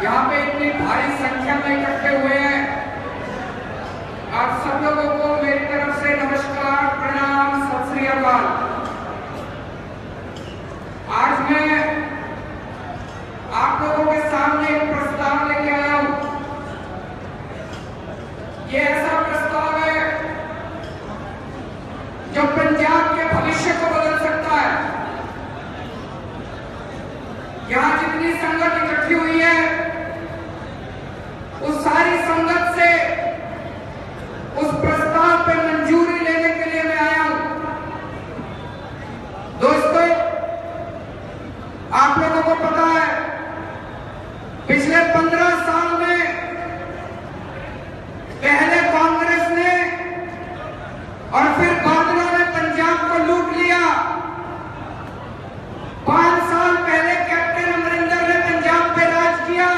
यहाँ पे इतनी भारी संख्या में इकट्ठे हुए हैं, आप सब लोगों को मेरी तरफ से नमस्कार, प्रणाम, सत श्री अकाल। आज मैं आप लोगों के सामने एक प्रस्ताव लेके आया हूं। ये ऐसा प्रस्ताव है जो पंजाब के भविष्य को बदल सकता है। यहाँ जितनी संगत इकट्ठी हुई है, उस सारी संगत से उस प्रस्ताव पे मंजूरी लेने के लिए मैं आया हूं। दोस्तों, आप लोगों को पता है, पिछले 15 साल में पहले कांग्रेस ने और फिर बादलों ने पंजाब को लूट लिया। 5 साल पहले कैप्टन अमरिंदर ने पंजाब पे राज किया।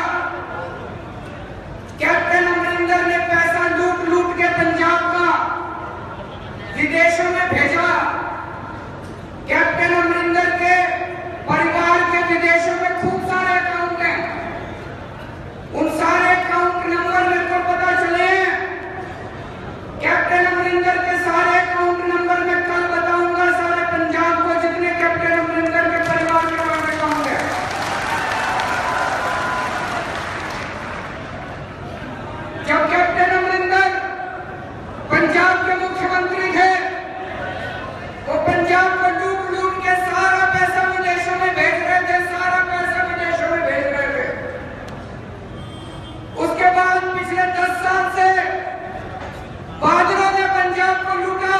कैप्टन अमरिंदर ने पैसा लूट लूट के पंजाब का विदेशों में भेजा। कैप्टन अमरिंदर के परिवार के विदेशों में खूब सारे अकाउंट हैं। उन सारे अकाउंट नंबर मेरे को पता चले हैं। कैप्टन अमरिंदर के सारे अकाउंट नंबर मैं कल बताऊंगा सारे पंजाब को, जितने कैप्टन अमरिंदर के परिवार के पास अकाउंट है। जब कैप्टन अमरिंदर पंजाब के मुख्यमंत्री थे, वो पंजाब को लूट लूट के सारा पैसा विदेशों में भेज रहे थे, सारा पैसा विदेशों में भेज रहे थे। उसके बाद पिछले 10 साल से बादलों ने पंजाब को लूटा,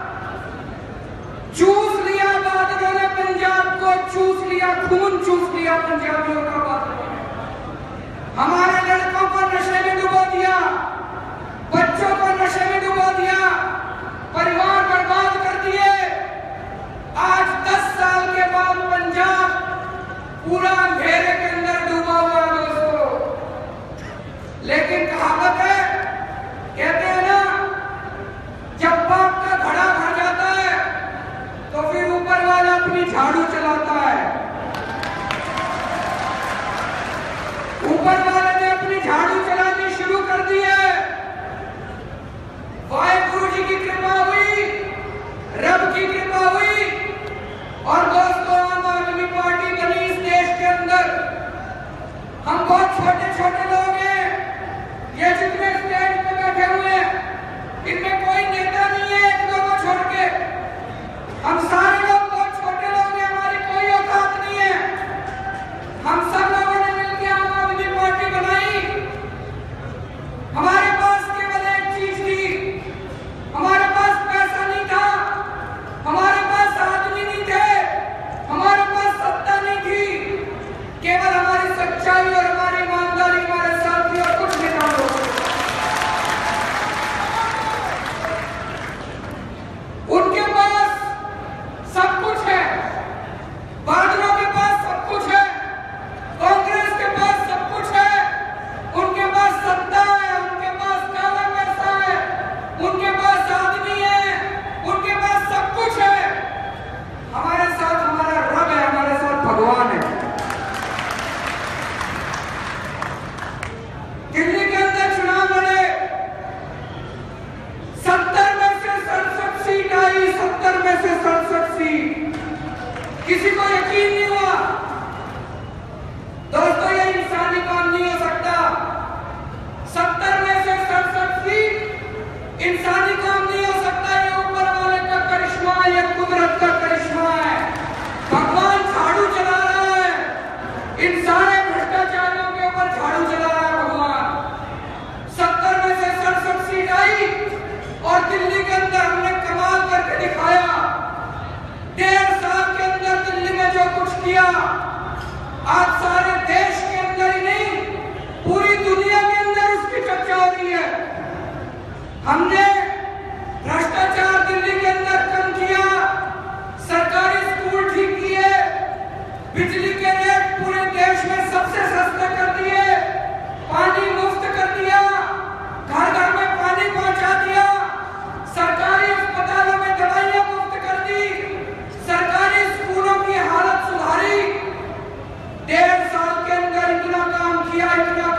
चूस लिया। बादलों ने पंजाब को चूस लिया, खून चूस लिया पंजाबियों का। बादलों ने हमारे लड़कों को नशे में डुबो दिया, बच्चों को नशे में डुबो दिया, परिवार बर्बाद कर दिए। आज 10 साल के बाद पंजाब पूरा अंधेरे के अंदर डूबा हुआ है दोस्तों। लेकिन कहावत है, कहते हैं ना, जब बाप का घड़ा भर जाता है तो फिर ऊपर वाला अपनी झाड़ू चलाता है। ऊपर वाले ने अपनी झाड़ू चलानी शुरू कर दी है। वाहेगुरु जी की कृपा हुई, रब की कृपा हुई, और दोस्तों आम आदमी पार्टी बनी इस देश के अंदर। हम बहुत छोटे छोटे लोग हैं। ये जितने स्टेज पे बैठे हुए हैं, इनमें कोई नेता नहीं है, एक दो को छोड़ के। हम सारे लोग बहुत छोटे लोग हैं, हमारी कोई औकात नहीं है। हम सब लोगों ने मिलकर आम आदमी पार्टी बनाई। हमारे पास केवल एक चीज थी, हमारे पास पैसा नहीं था, हमारे पास आदमी नहीं थे, हमारे पास सत्ता नहीं थी, केवल हमारी सच्चाई और हमारी ईमानदारी हमारे साथ थी, और कुछ नहीं था। उनके पास सब कुछ है, बादलों के पास सब कुछ है, कांग्रेस के पास सब कुछ है। उनके पास सत्ता है, उनके पास काला पैसा है, उनके पास आदमी है, उनके पास सब कुछ है। हमारे साथ हमारा रब है, हमारे साथ भगवान है। दिल्ली के अंदर चुनाव लड़े, 70 में से 67 सीट आई, 70 में से 67 सीट। किसी को यकीन नहीं हुआ। दोस्तों, ये इंसानी काम नहीं हो सकता। 70 में से 67 सीट इंसानी काम नहीं हो सकता। ये ऊपर वाले का करिश्मा, ये कुदरत का करिश्मा है। भगवान झाड़ू चला रहा है, इन सारे भ्रष्टाचारियों के ऊपर झाड़ू चला रहा है भगवान। 70 में से 67 सीट आई, और दिल्ली के अंदर हमने कमाल करके दिखाया। 1.5 साल के अंदर दिल्ली में जो कुछ किया, आज सारे देश के अंदर ही नहीं, पूरी दुनिया के अंदर उसकी चर्चा हो रही है। हमने भ्रष्टाचार दिल्ली के अंदर कम किया, सरकारी स्कूल ठीक किए, बिजली के रेट पूरे देश में सबसे सस्ते कर दिए, पानी मुफ्त कर दिया, घर घर में पानी पहुंचा दिया, सरकारी अस्पतालों में दवाइयां मुफ्त कर दी, सरकारी स्कूलों की हालत सुधारी। 1.5 साल के अंदर इतना काम किया, इतना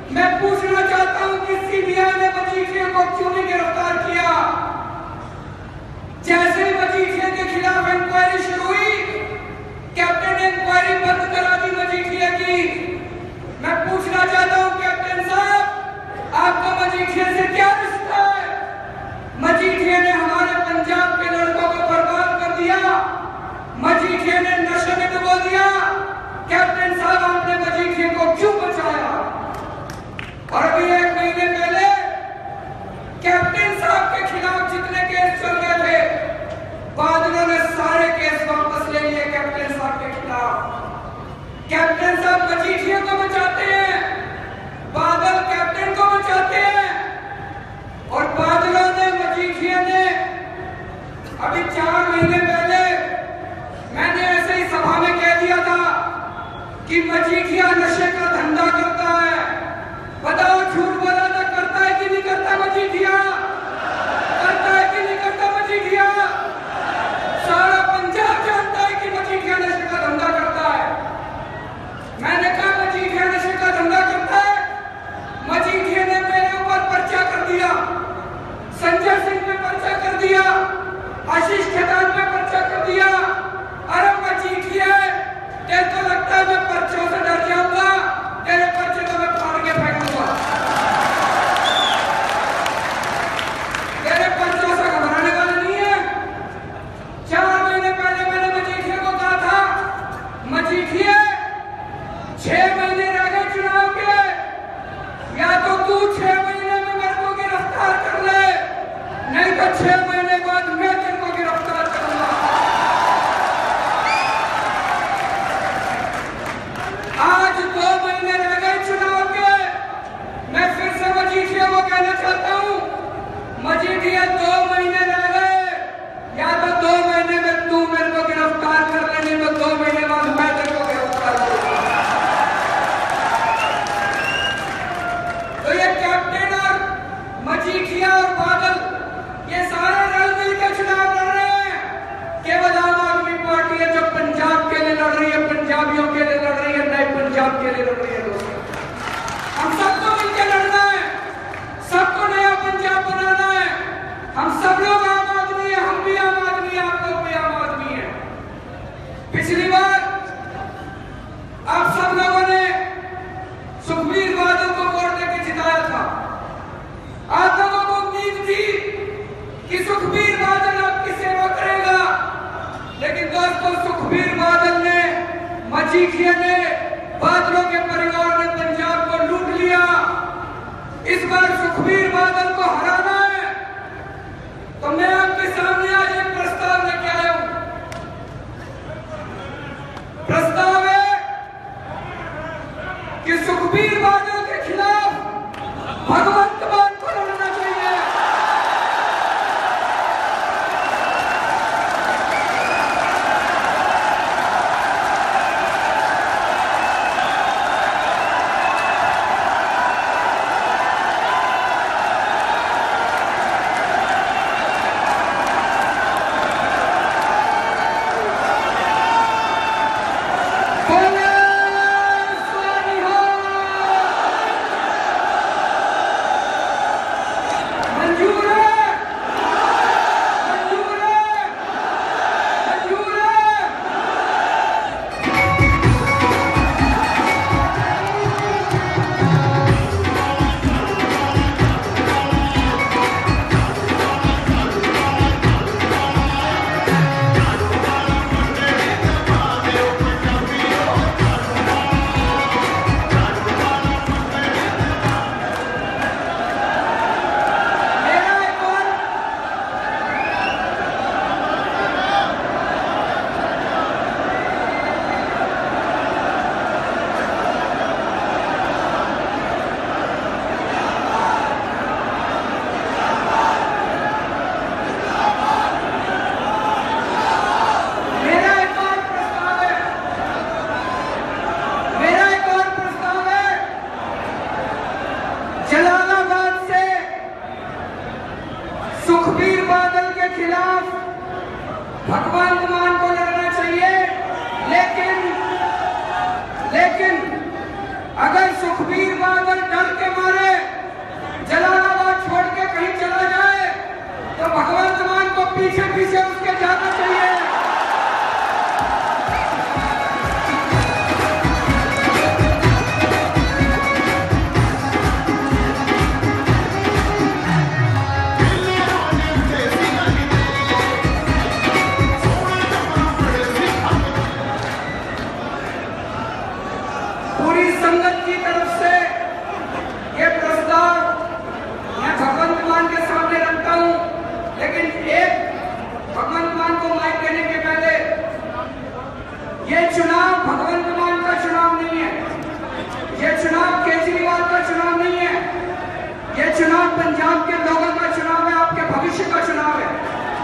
मैं पूछना चाहता हूं कि सीबीआई ने मजीठिया को क्यों नहीं गिरफ्तार किया? जैसे ही मजीठिया के खिलाफ इंक्वायरी शुरू हुई, कैप्टन ने इंक्वायरी बंद करा दी मजीठिया की। मैं पूछना चाहता हूं कैप्टन साहब, आपका मजीठिया से क्या रिश्ता है? मजीठिया ने हमारे पंजाब के लड़कों को बर्बाद कर दिया, मजीठिया ने नशे में डुबो दिया। कैप्टन साहब, आपने मजीठिया को क्यों बचाया? और अभी 1 महीने पहले कैप्टन साहब के खिलाफ जितने केस चल रहे थे, बादलों ने सारे केस वापस ले लिए कैप्टन साहब के खिलाफ। कैप्टन साहब मजीठिया को बचाते हैं, बादल कैप्टन को बचाते हैं। और बादलों ने, मजीठिया ने, अभी 4 महीने पहले मैंने ऐसे ही सभा में कह दिया था कि मजीठिया नशे का धंधा करता है। बताओ, झूठ बोला था, करता है कि नहीं करता मजीठिया? करता है कि नहीं करता मजीठिया? सारा पंजाब जानता है कि मजीठिया नशे का धंधा करता है। मैंने कहा मजीठिया नशे का धंधा करता है। मजीठिया ने मेरे ऊपर पर्चा कर दिया, संजय सिंह पे पर्चा कर दिया, आशीष खेतान पे पर्चा कर दिया। अरे मजीठिया, तेरे को लगता है मैं पर्चों से डर जाऊंगा? तेरे पर्चे तो मैं फाड़ के फेंक दूंगा। तेरे पर्चों से घबराने वाले नहीं है। 4 महीने पहले मैंने मजीठिया को कहा था, मजीठिया 6 महीने रह गए चुनाव के, या तो तू 6 महीने में मेरे को गिरफ्तार कर ले, नहीं तो 6 महीने बाद मैं तेरे को गिरफ्तार करूंगा। आज 2 महीने रह गए चुनाव के, मैं फिर से मजीठिया को कहना चाहता हूं, मजीठिया 2 महीने रह गए, या तो 2 महीने में तू मेरे को गिरफ्तार कर ले, नहीं तो 2 महीने बाद मैं तेरे को गिरफ्तार करूंगा। तो ये कैप्टन और मजीठिया और बादल, ये सारे रल मिलकर पूरी संगत की तरफ से ये प्रस्ताव मैं भगवंत मान के सामने रखता हूं, लेकिन एक भगवंत मान को माइक देने के पहले, ये चुनाव भगवंत मान का चुनाव नहीं है, ये चुनाव केजरीवाल का चुनाव नहीं है, ये चुनाव पंजाब के लोगों का चुनाव है, आपके भविष्य का चुनाव है।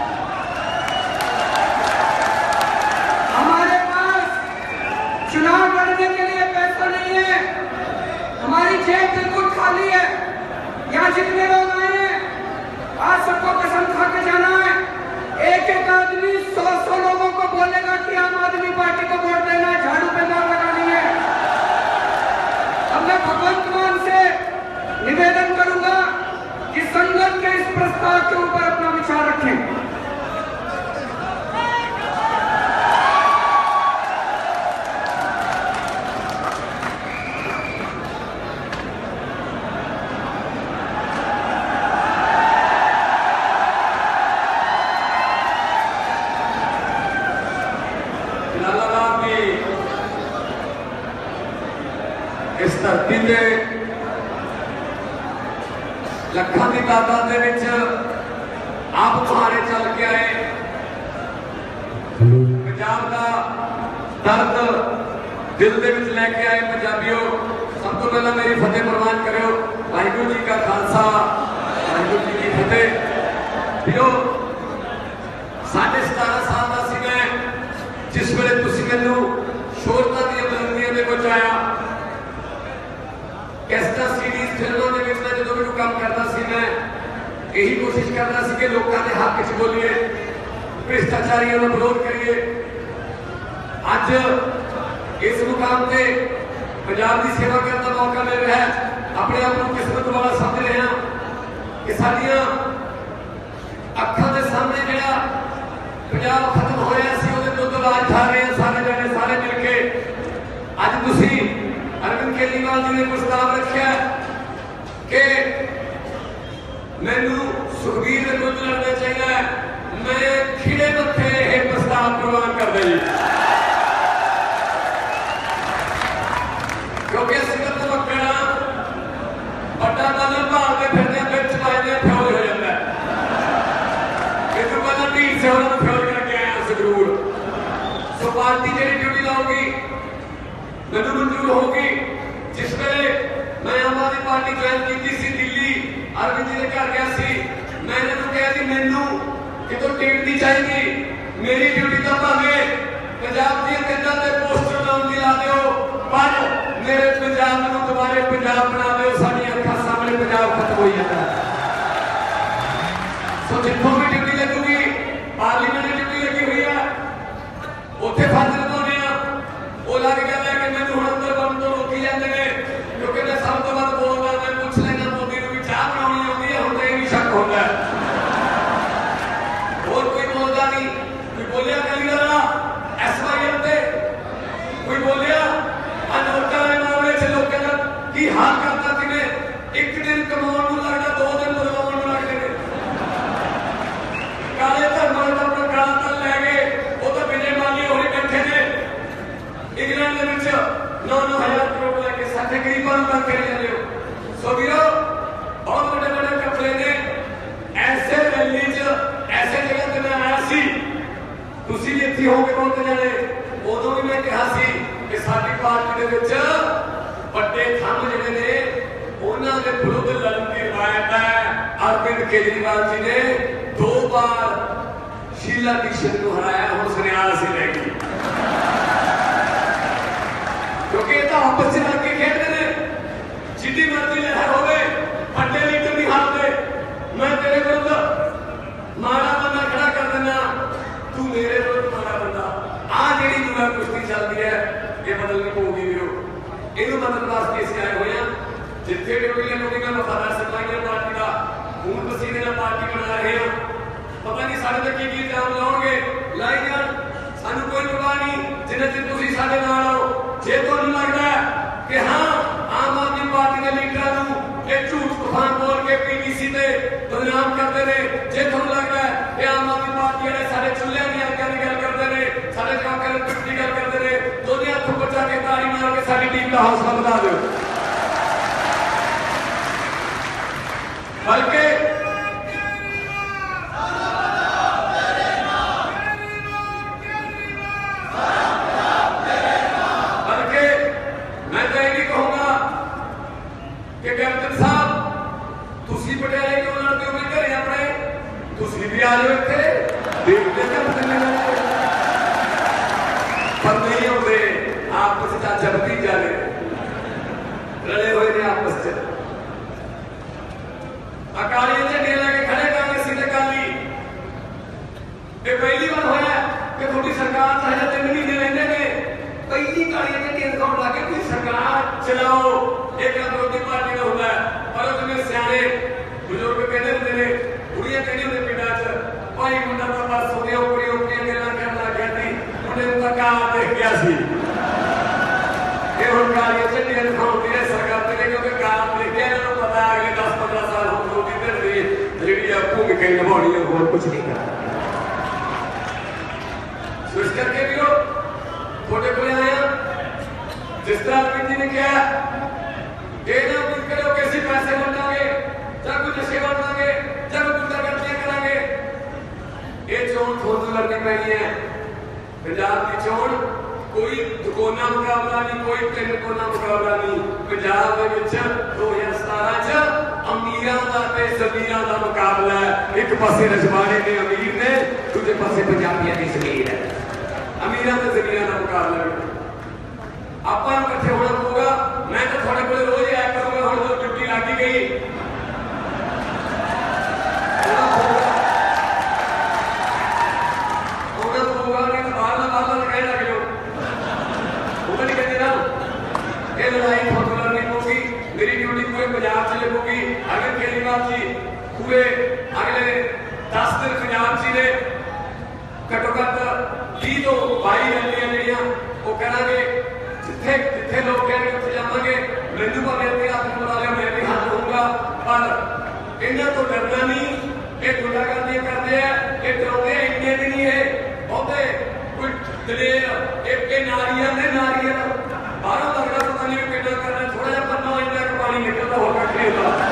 हमारे पास चुनाव लड़ने के लिए पैसा नहीं है, हमारी जेब बिल्कुल खाली है। यहाँ जितने लोग आए हैं, आज सबको कसम खा के जाना है, एक एक आदमी 100 लोगों को बोलेगा कि आम आदमी पार्टी को वोट देना, झाड़ू पे मार लगानी है। अब मैं भगवंत मान से निवेदन करूंगा कि संगत के इस प्रस्ताव के ऊपर अपना विचार रखें। इस धरती के लखों की तादाद आप मुहारे चल के आए, पंजाब का दर्द दिल के लैके आए पंजाबियों। सब तो पहला मेरी फतेह प्रवान करो, वाहिगुरू जी का खालसा वाहिगुरू जी की फतेह। प्रियो 17.5 साल का सी मैं जिस वेले तुसीं मैनू शोहरता दी बुलंदियां दे पहुंचाया। कैसटा सीरीज फिल्मों के विच मैं जो भी काम करता सी, मैं यही कोशिश करता सी कि लोगों के हक च बोलिए, भ्रिष्टाचारियों का विरोध करिए। अज इस मुकाम से पंजाब की सेवा करने का मौका मिल रहा है, अपने आप को किस्मत वाला समझ रहे हैं कि साडियां अखां दे सामने जिहड़ा पंजाब खत्म होया सी उहदे तो राज खा रहे हैं सारे जने सारे मिलके। अज तुसीं अरविंद केजरीवाल जी ने प्रस्ताव रखा कि मैनू सुखबीर के विरुद्ध लड़ना चाहिए, मैं खिड़े मत्थे यह प्रस्ताव प्रवान कर दी, क्योंकि असं तो मक्कड़ा बड़ा दल भालते फिरते फिर चलाते फ्योज हो जाता है। इस तो पहला ढील से उन्होंने फ्योज करके आया संगरूर। सो पार्टी जी ड्यूटी लाऊगी मैनू मंजूर होगी। जिस वेले मैं आम आदमी पार्टी ज्वाइन की सी दिल्ली, अरविंद जी के घर गया सी, मैं इन्होंने कहा कि मैनू कितों टिकट नहीं चाहिए, मेरी ड्यूटी तो भावें पंजाब दी कंधां ते पोस्टर लाउण दी ला दिओ, पर मेरे पंजाब नूं दोबारे पंजाब बना दिओ। साडी अखां सामने पंजाब खत्म हो जाता है। सो जिथों भी ड्यूटी लगूगी, पार्लीमेंट ड्यूटी लगी हुई है, उत्थे फर्ज निभाउने आ। वो लग गया है कि मैनू हुण अंदर बंद तो रोकी जाते हैं, क्योंकि मैं सब तो वध बोलदा, मैं पूछ लेना मोदी नूं भी चाह बनाउणी आउंदी है, हुण तां इह भी शक होंदा है। होर कोई बोलदा नहीं, कोई बोलिया अकाली दल SYM ते कोई बोलिया नोटां दे मामले च लोकां दा की हाल करता जिवें एक दिन कमाउण नूं लगदा 2 दिन बदलाउण नूं लगदे ने। काले धर्मां दा अपना काला धन लै गए, वो तो विजय माल्या होरी बैठे ने इंग्लैंड के 9,000 करोड़ लैके साडे गरीबां नूं तंग करी जांदे हो। सो वीरो बहुत बड़े बड़े कपड़े ने। ऐसे रैली च ऐसे जगह ते मैं आया सी, तुसीं भी इत्थे होगे बहुत जाने, उदों भी मैं कहा सी कि साडी पार्टी दे विच वड्डे थंम जिहड़े ने उन्हां दे विरुद्ध लड़न की रिवायत है। अरविंद केजरीवाल जी ने 2 बार शीला दीक्षित को हराया, हुण सन्याल सी रह गई, क्योंकि तो आपस में लग के खेलते हैं। जितनी मर्जी लहर हो गए, बड़े लीडर नहीं हारते। मैं तेरे विरुद्ध माड़ा बंदा खड़ा कर देना, तू मेरे विरुद्ध माड़ा बंदा। आ जी दुआ कुश्ती चलती है, ये बदलनी पड़ेगी वीरो। इनू बदलने वास्ते असीं आए हुए हैं। जिथे ड्यूटी लगूगी मैं वफादार सिपाही पार्टी का खून पसीने नाल पार्टी बना रहे हैं। पता नहीं साढ़े तक की इल्जाम लाओगे, लाई जान, सानू कोई परवाह नहीं, जिन्ने चिर तुसीं साडे नाल आओ। जे तुहानू लगदा है कि हाँ आम आदमी पार्टी के लीडरां नूं इह झूठ तूफान बोल के PDC ते बदनाम करते हैं, जे तुहानू लगदा है कि आम आदमी पार्टी वाले साडे चुल्हिਆਂ दी अग्गां दी गल करते हैं, साडे जवाकां दी पिट दी गल करते हैं, दोने हत्थ उपर के ताली मार के साडी टीम का हौसला बढ़ा दो। बल्कि मैं तो ये भी कहूंगा कि कैप्टन साहब तुसी पटियाले क्यों लड़ते हो मेरे घरे अपने, तुसी भी आ जाओ इत्थे देखते पर नहीं होते आपस में चाचा भतीजा ने लड़े हुए ने आपस में। अकाली झंडे लेके खड़े कांग्रेसी ते अकाली ये पहली बार होया कि थोड़ी सरकार चाहे 3 महीने लेने ने पहली काली झंडे दिखाउण लगे कोई सरकार चलाओ एक विरोधी पार्टी का होता है। पर उसमें सियाने बुजुर्ग कहते होंगे ने कुड़ियां कहनी होंगे पिंडां च भाई मुंडा तो बस हो गया कुड़ी उठियां गल्लां करन लग गया सी मुंडे नूं तां कार देख गया सी ये हुण काली झंडे दिखाउंदी है सरकार ते क्योंकि कार देख गया इन्हां नूं पता अगले 10-15 साल होण नूं किधर दी ਜਿਹੜੀ ਆ ਭੂਮਿਕਾ ਨਿਭਾਉਣੀ ਹੈ ਹੋਰ ਕੁਝ नहीं करना। सो इस करके भी हो थोड़े को आया जिस तरह अरविंद जी ने कहा ये ना उम्मीद करो कि ऐसे पैसे बनाओगे या कोई नशे बनाओगे या कोई गुंडागर्दियां करांगे। ये चोण थोड़ी लड़नी पैनी है पंजाब की चोण कोई दुकोना मुकाबला नहीं कोई 3 कोना मुकाबला नहीं। पंजाब के विच 2017 च अमीरां दा ते ज़मीरां दा मुकाबला है। एक पासे रजवाड़े ने अमीर ने दूजे पासे पंजाबियां दी ज़मीर है। अमीरां ते ज़मीरां दा मुकाबला है। ਆਪਾਂ ਨੂੰ ਇਕੱਠੇ ਹੋਣਾ ਪਊਗਾ। मैं तो थोड़े को रोज आया करूंगा हुण तो ड्यूटी लग गई होना पऊगा नहीं तो बाहर कह लग जाओ वो नहीं कहते ना ये लड़ाई बहुत लड़नी पऊगी। मेरी ड्यूटी पूरे पंजाब च लगूगी। अगर केजरीवाल जी पूरे अगले 10 दिन पंजाब जी ने घट्टो घट्ट 20 तो 22 रैलियां ਜਿਹੜੀਆਂ ਉਹ ਕਰਾਂਗੇ जिथे जिथे लोग कहेंगे उत्थे जावांगे। मैनू भावें अपने हाथ में बना लिया मैं भी हाथ रहूंगा पर इन्हां तो डरना नहीं। ये गुंडागर्दियां करते हैं ये डराते हैं इन्ने भी नहीं है बहुते कोई दलेर एक नारियां ने नारियां बाहरों लगता पता नहीं कितना करना थोड़ा जिहा पन्ना इन्ना क पानी निकलता होर कख नहीं होता।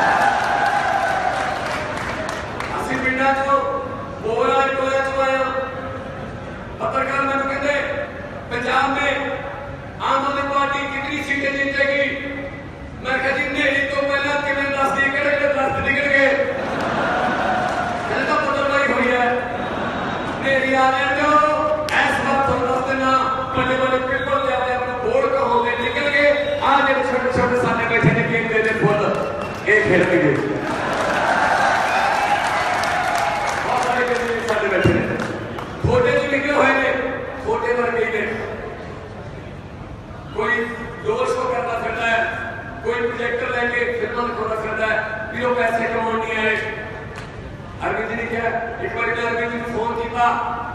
असीं पिंडां चों बोरा टोया चों आए पत्रकार मैनू कहते पंजाब में आम आदमी पार्टी कितनी सीटें जीतेगी। मैं कहा जी नेरी तो पहला किवें दस दी किहड़े दस्त निकल गए तो बदलवाई हुई है नेरी आ रहे जो इस वक्त हम दस देना बड़े बड़े पिपल जाते अपने बोर्ड कहोगे निकल गए आ जो छोटे छोटे सामने बैठे ने गेंदे ने फुल ये खेल गए बहुत सारे गेंदे सामने बैठे ने छोटे जो निकले हुए ने छोटे वर्गे ने कोई दोष को करना फिरता है कोई प्रोजेक्टर लेके फिल्म दिखाना फिरता है फिर वो पैसे कमाने नहीं आए। अरविंद जी ने क्या एक बार मैं अरविंद जी को फोन किया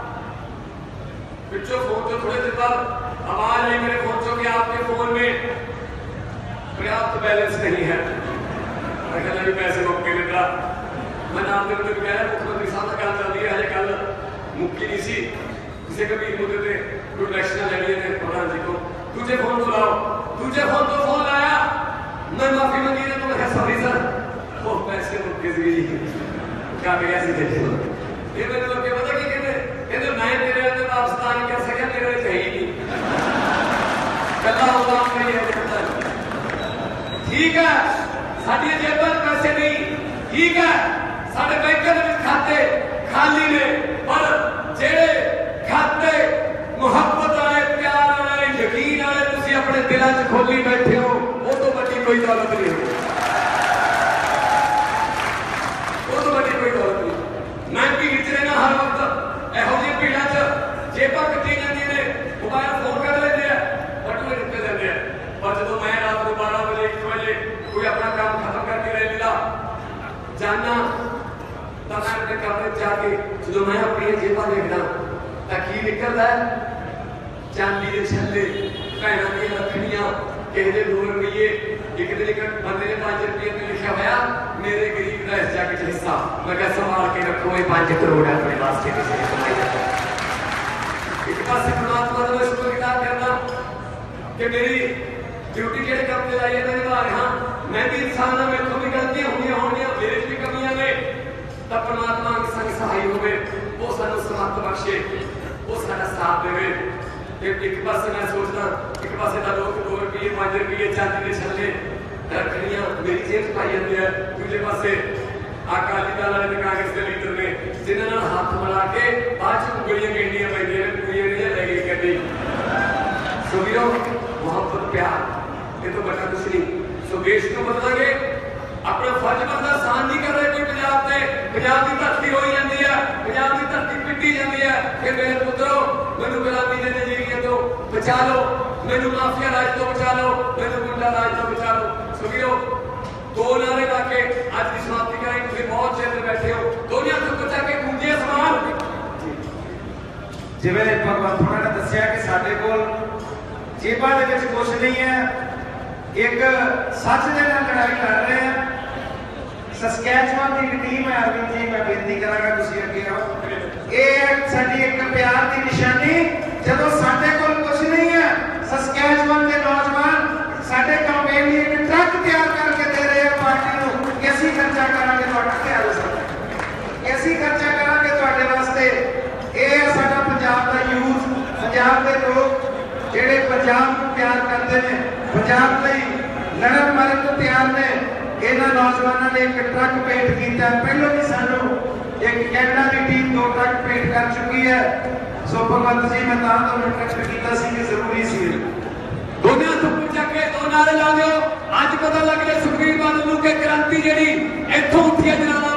पिछो फोन तो थोड़े देर बाद आवाज आई मेरे फोन से कि आपके फोन में पर्याप्त बैलेंस नहीं है। मैं कहता भी पैसे मुक्के मिल रहा मैं नाम देने को कह मुख्यमंत्री साहब का काम चल रही है कल मुक्की नहीं सी किसी कभी मुद्दे पे प्रोटेक्शन लेनी है प्रधान जी को तुझे फोन बुलाओ तुझे फोन तो फोन आया मैं माफी मांगी ने तो मैं सॉरी सर वो पैसे मुक्के सी क्या गया सी देखो ये मैंने लोग के पता की कहते मैं तेरे अंदर पाकिस्तान कर सके तेरे चाहिए नहीं कल्ला होगा नहीं है ठीक है साडी जेबां में पैसे नहीं ठीक है साडे बैंकों में खाते खाली ने पर जेड़े खाते मुहब्बत वाले प्यार वाले यकीन वाले तुसी अपने दिलों च खोली बैठे हो वो तो बड़ी कोई दौलत नहीं हो वो तो बड़ी कोई दौलत नहीं। मैं भीड़ च रहना हर वक्त इहो जी भीड़ां च जेबां कट्टी जांदियां ने मोबाइल फोन कर लेंदे आ बटूए दित्ते जांदे आ पर जदों मैं रात को 12 बजे 1 बजे कोई अपना काम खत्म करके रैली दा जाना तां मैं अपने कमरे जाके जदों मैं अपनी जेबां देखदा तां की निकलदा है चांदी के छल्ले भैनों दी रखड़ियां किसी दे 2 रुपये एक दिन एक बंदे ने 5 रुपये पे लिखा होया मेरे गरीब का इस जग च हिस्सा मैं क्या संभाल के रखो ये 5 करोड़ है अपने वास्ते किसी ने एक पासे परमात्मा का शुक्र किया करना कि मेरी ड्यूटी किहड़े काम ते लाई है निभा रहा। मैं भी इंसान हाँ, मेरे को भी गलतियां होंगियां, मेरे भी कमियां ने। तब परमात्मा के संग सहाय होवे, वो सानू समर्थ बख्शे, वो साडा साथ देवे। एक पासे मैं सोचदा, एक पासे दा लोग 2 रुपये 5 रुपये चांदी दे छल्ले रखड़ियां मेरी जेब पाई जाती है, दूजे पासे अकाली दल वाले कांग्रेस के लीडर ने जिन्होंने हाथ मिला के बाद उंगलियां गिननियां पैंदियां ने, पूरी नहीं ले गई कभी। सो वीरो मोहब्बत प्यार ये तो बड़ा कुछ नहीं। सो देश को बदलांगे, अपना फर्ज बनता आसान नहीं कर रहे कोई। पंजाब की धरती हो जाती है, पंजाब की धरती पिटी जाती है कि मेरे पुत्रों मैनू गुलामी के नजरिए तो बचा लो, मैनू माफिया राज तो बचा लो, मैनू गुंडा राज तो बचा लो। सुनियो 2 नारे ला के आज की समाप्ति कराई। तुम बहुत चेहरे बैठे हो, दोनों हाथ बचा के गूंजे समान। जिवें भगवंत होना ने दस्सिया कि साडे कोल जेबां दे विच कुछ नहीं है, एक सच दे नाल लड़ाई लड़ रहे हैं। सस्कैचुअन की टीम है, अरविंद जी मैं बेनती करांगा तुसीं अगे आओ। ये साडी एक प्यार की निशानी, जदों साडे कोल कुछ नहीं है, सस्कैचुअन के नौजवान साडे कैंपेन लिए एक ट्रक तैयार करके दे रहे हैं पार्टी को कि असीं खर्चा करांगे तुहाडा ख्याल सकदा, असीं खर्चा करांगे तुहाडे वास्ते। ये साडा पंजाब दा यूथ, पंजाब दे लोग जिहड़े पंजाब को प्यार करते हैं, पंजाब लई लड़न मरन को तैयार ने। इन्हां नौजवानों ने एक ट्रक भेंट किया, पहलों भी सानू एक कैनेडा की टीम 2 ट्रक भेंट कर चुकी है। सो भगवंत जी मैं तुहानूं ट्रस्ट कीता सी कि जरूरी सी। दोनों हाथ ऊपर के 2 नारे ला दो। अज पता लग गया सुखबीर बादल नूं कि क्रांति जिहड़ी इत्थों उठी है जनाब